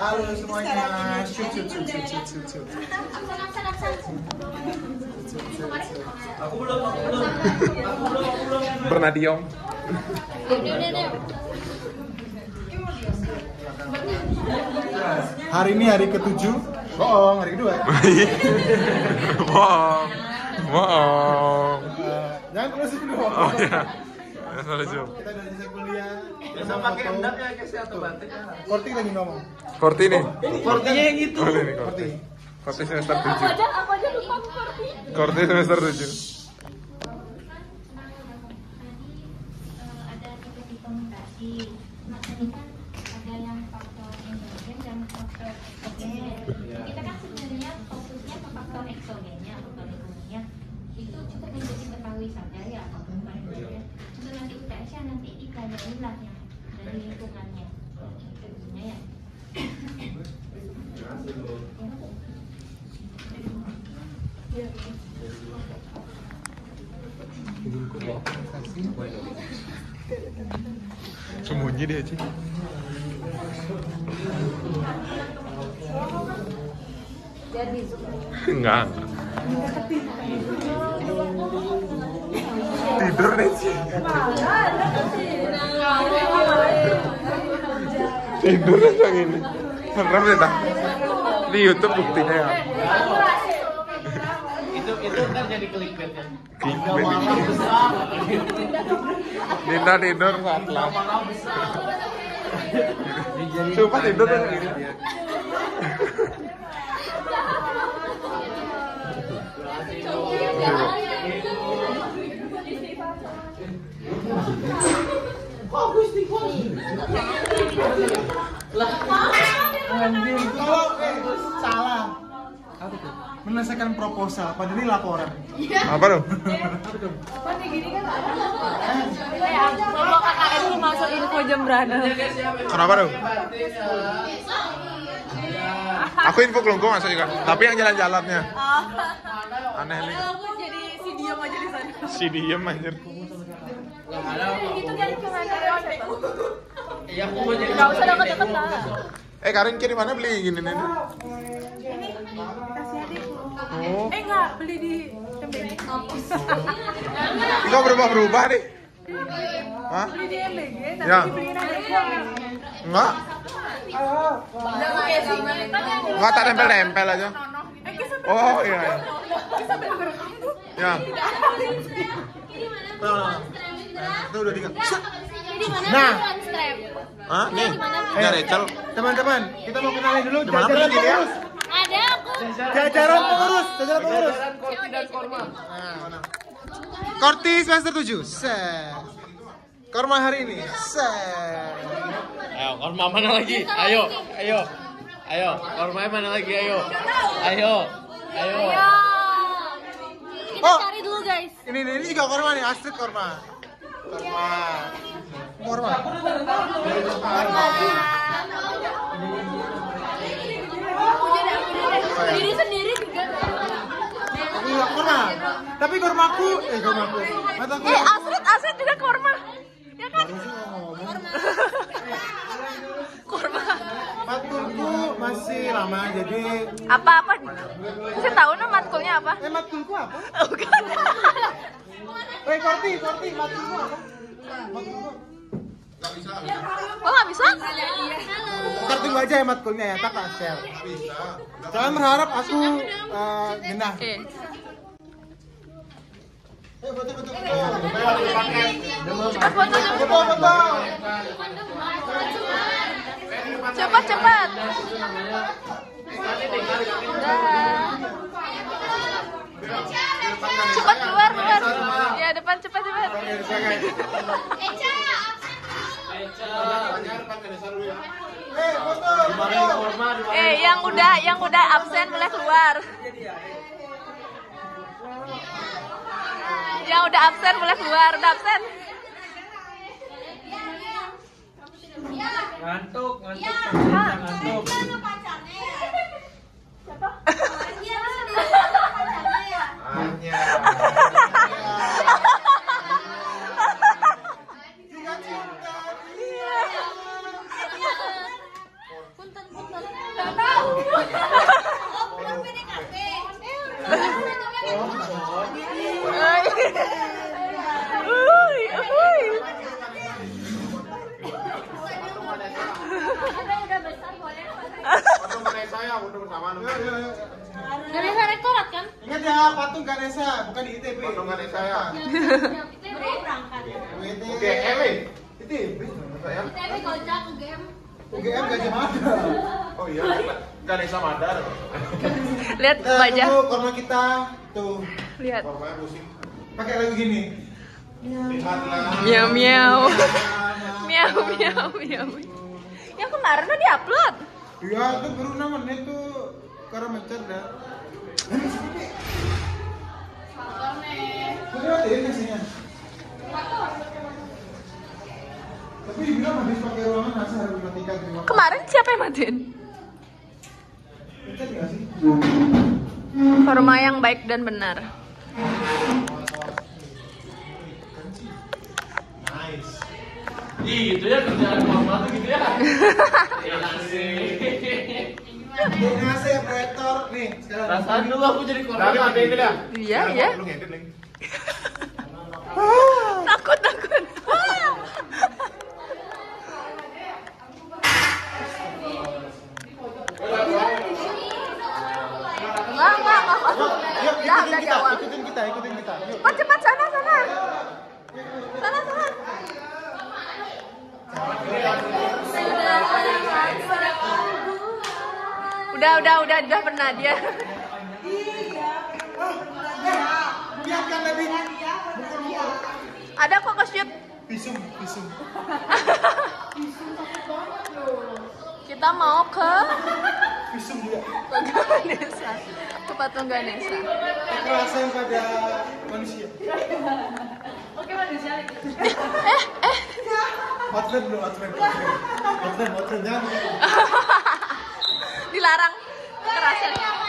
Halo semuanya. Shoot. Aku belum. Bernadiong. Hari ini hari ke-7. Bohong, hari kedua. Bohong. Jangan terus dulu. Oh iya. Kita Kita udah selesai kuliah. Bisa pakai endap ya guys atau batik. Korti lagi ngomong. Korti nih. Kortinya yang itu. Korti nih, Korti. Korti semester 7. Apa aja lupa Korti. Korti semester 7. Ada tipe komunikasi. Nah, tadi kan ada yang faktor endogen dan faktor eksogen. Kita kan sebenarnya fokusnya ke faktor eksogennya, faktor lingkungannya. Itu cukup untuk diketahui saja ya, faktor endogen. Untuk nanti UTS-nya nanti dipelajari lah yang dari lingkungannya. Itu sebenarnya ya. Sembunyi dia aja. Enggak. Tidur nih sih. Tidur aja gini. Beneran ya tak? Di YouTube buktinya ya. Itu kan jadi clickbait kan. Dinda tidur saat kelas. Sumpah tidur tuh gini. Salah. Menyelesaikan proposal, padahal ini laporan. Apa dong? Kalau KKN lu masuk info jam berapa? Kenapa dong? Aku info kelungkung masuk juga, tapi yang jalan-jalannya. Aneh nih. Aku jadi si diem aja di sana. Si diem anjir. Itu kan cuma dari Iya, aku mau jadi. Gak usah deket-deket lah. Karin kiri mana beli gini nih? Ini kasih adik. Oh, Enggak, beli di MBG. kok berubah-berubah nih? Hah? Beli di MBG, tapi Ya. dibeliin adikku. Enggak? Udah pakai sih. Enggak tak tempel-tempel aja. Kisah Oh iya. kisah bener-bener. Ya. Itu udah tinggal. Jadi mana Nah. strap? Hah? Nih. Ini Rachel. Teman-teman, kita mau kenalin dulu Gimana jajaran beli dia? pengurus. Ada aku. Jajaran pengurus. Jajaran Korti dan Korma. Korti semester 7. Set. Korma hari ini. Set. Ayo, Korma mana lagi? Ayo. Korma mana lagi? Ayo. Kita Oh. cari dulu guys. Ini juga Korma nih, Astrid Korma. Korma. Diri sendiri juga. Aku juga Korma. Tapi Kormaku. Mataku. Astrid juga korma. Ya kan? Matkulku masih lama, jadi Apa? Saya tahu nama matkulnya apa? matkulku apa? Bukan. Korti, matkulku apa? Matkulku. Oh, nggak bisa? Ntar tunggu aja ya matkulnya ya, tak share. Jangan berharap aku genah. Oke. Foto. Cepat. Cepat keluar. Ya, depan cepat. Yang udah absen boleh keluar. Yang udah absen boleh keluar. Udah absen. Ngantuk. Punten. saya udah bersama. Ganesha rektorat kan? Ingat ya, patung Ganesha, bukan di ITB. Patung Ganesha ya. ITB berangkat. Oke, Emin. ITB saya. ITB kocak UGM. UGM Gajah Mada. Oh iya, Ganesha Madar. Lihat wajah. Tuh, korma kita tuh Lihat. Kormanya pusing. pakai lagu gini. Lihatlah. Miau miau. Miau miau miau. Yang kemarin udah diupload. Iya, itu baru namanya tuh karena mencerdas. Udah ada ya sini. Tapi dibilang habis pakai ruangan nasa harus dimatikan. Kemarin siapa yang matiin? Pencet nggak sih? Korma yang baik dan benar. Nice. Ih, gitu ya kerjaan mama tuh gitu ya. Ya sih. nasi proyektor nih sekarang. Rasain dulu aku jadi korban. Dari ada itu dah. Iya, iya. Lu ngedit lagi. Takut takut. Enggak. Yuk, Udah ikutin di kita, awal. ikutin kita. Yuk. Cepat sana. Sana. Udah pernah dia. Lihat kan tadi. Ada kok ke-shoot. Visum. Kita mau ke Visum juga. Ganesha. Ke patung Ganesha. Kekerasan pada manusia. Oke, manusia. Outlet jangan. Dilarang kekerasan.